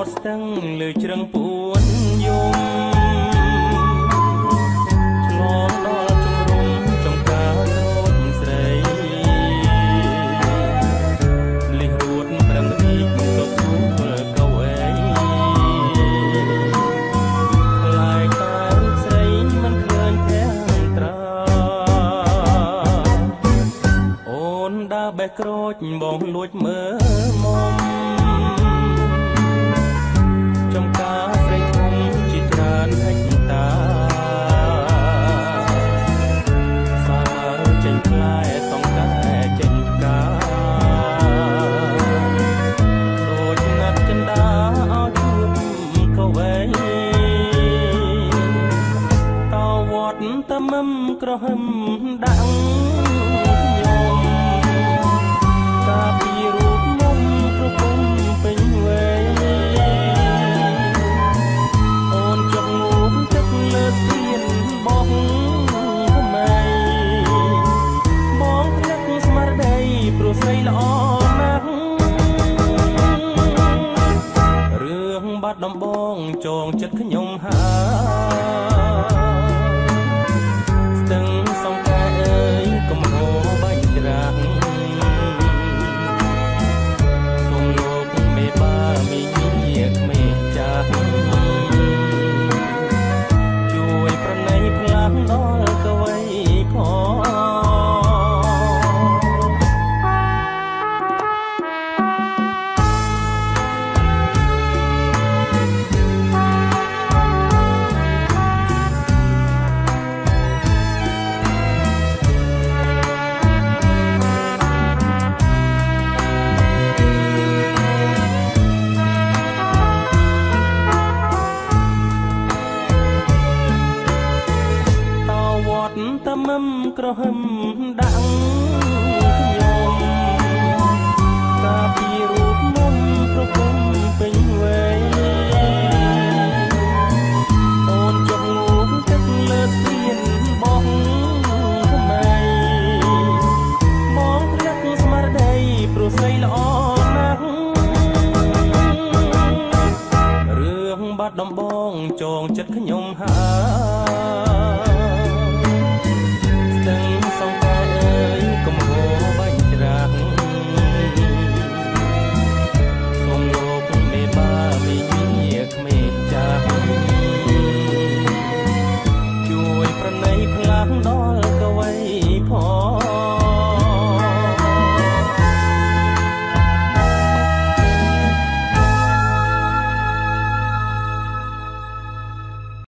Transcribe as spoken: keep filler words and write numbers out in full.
ស្ទឹងលើជ្រឹងពួនយំឆ្លងដល់ជំរុំចំការរត់ស្រីលិះរួតប្រឹងរីកទទួលកៅអីខ្លាយតែរូបស្រីមិនឃើញទាំងត្រាអូនដើរបេះក្រូចបងលួចមើលមុំចំការស្រីធំជាច្រើនហិចតាសាចេញផ្លែសងកែចេញផ្កាដូចណាត់ចិនដាឲ្យជួបក៏វែងតវត្តតមឹមក្រហមដាក់ខ្ញុំតាពីរូបមុំប្រពំពេញវែងអូនចុកងូមទឹកលើស្ពានបងថ្មីបងភ្នាក់ស្មារតីព្រោះស្រីល្អណាស់រឿងបាត់ដំបងចងចិត្តខ្ញុំហាស្ទឹងសងកែអើយកំហោបាញ់ច្រាក់សូមលោកមេបាមីញាក្មេងចាស់ជួយប្រណីផ្លាស់ដល់កវីខតមឹមក្រហមដាក់ខ្ញុំតាពីរូបមុំប្រពំពេញវែងអូនចុកងូមទឹកលើស្ពានបងថ្មីបងភ្នាក់ស្មារតីព្រោះស្រីល្អណាស់រឿងបាត់ដំបងចងចិត្តខ្ញុំហា